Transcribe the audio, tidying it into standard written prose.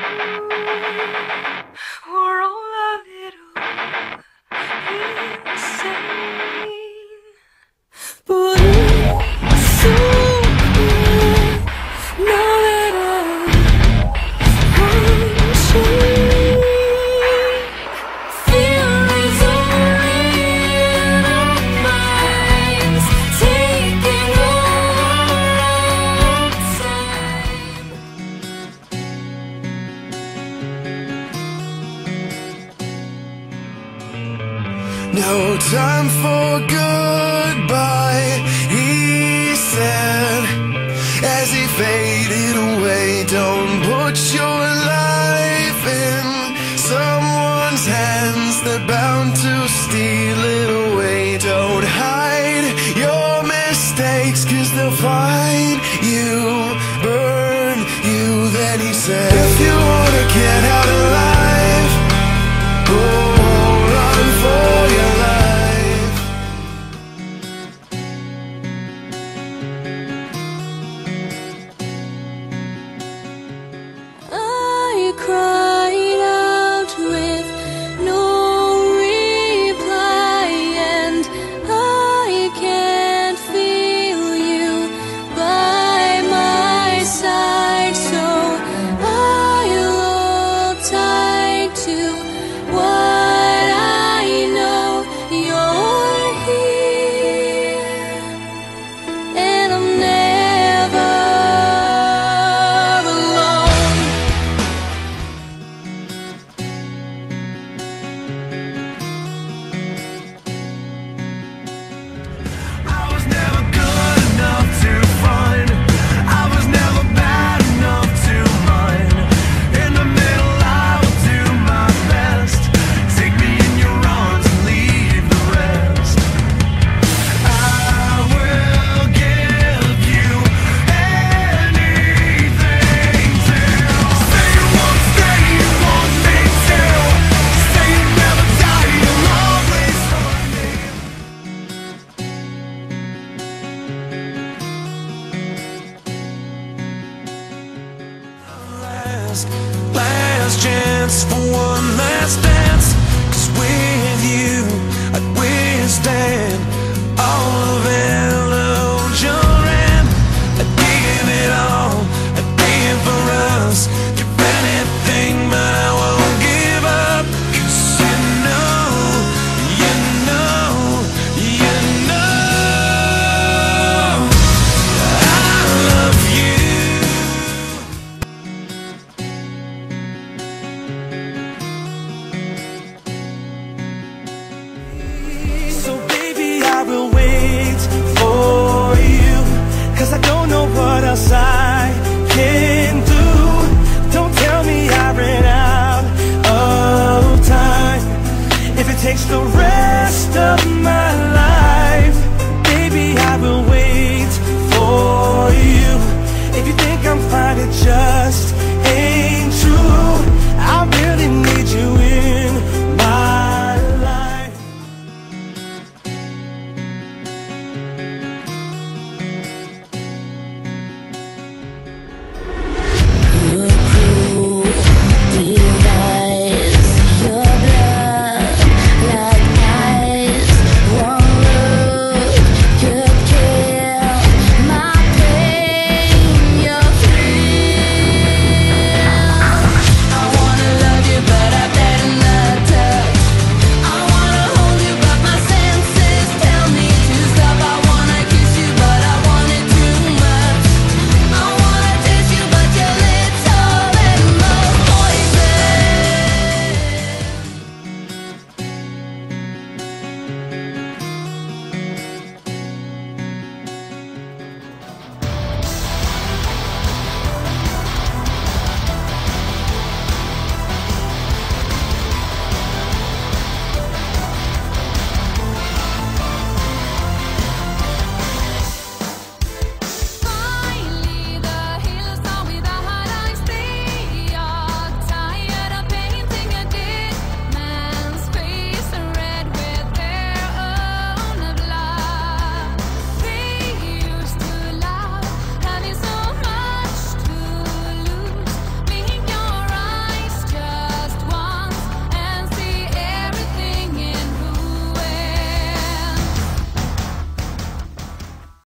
We're all a little insane, but it's so clear now that I'm unchained. Fear is only in our minds, taking our time. No time for goodbye, he said, as he faded away. Don't put your life in someone's hands, they're bound to steal it away. Don't hide your mistakes, 'cause they'll find you, burn you. Then he said, if you wanna get out alive, hold on for your life. I cried out with no reply, and I can't feel you by my side, so I hold tight to what I know. You're here, and I'm never alone. I was never good enough to find, I was never bad enough to mind. In the middle I will do my best. Take me in your arms and leave the rest. I will give you anything till say you won't stay, you want me to say you never die, you'll always find me. Last chance for one last dance, 'cause with you I'd withstand all of it.